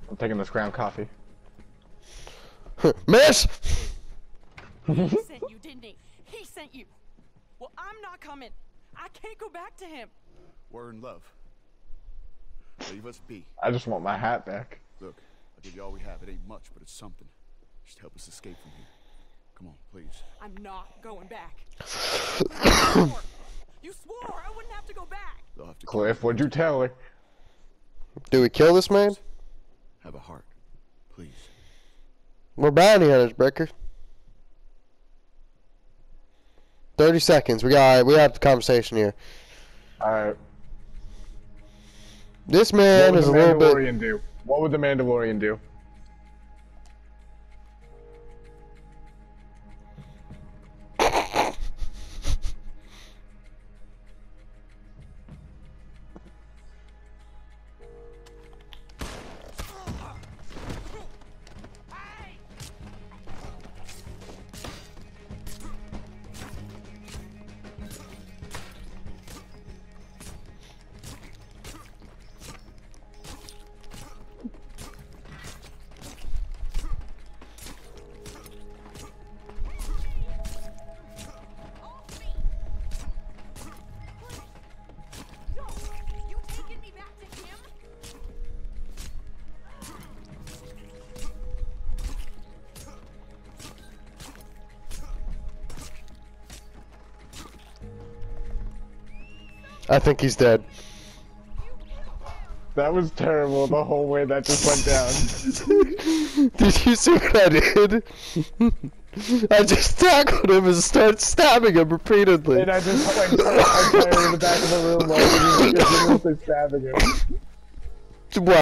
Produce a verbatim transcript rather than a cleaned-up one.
I'm taking this ground coffee. Miss! He sent you, didn't he? He sent you. Well, I'm not coming. I can't go back to him. We're in love. Leave us be. I just want my hat back. Look, I'll give you all we have. It ain't much, but it's something. Just help us escape from here. Come on, please. I'm not going back. You swore. You swore I wouldn't have to go back. They'll have to Cliff, what'd you tell her? Do we kill this man? have a heart, please. We're bounty hunters, Breaker. Thirty seconds. We got. We have the conversation here. All right. This man What is a would the little bit. Mandalorian do? What would the Mandalorian do? You taking me back to him? I think he's dead. That was terrible. The whole way that just went down. Did you see what I did? I just tackled him and started stabbing him repeatedly. And I just like put my tire in the back of the room while he was stabbing him. Wow.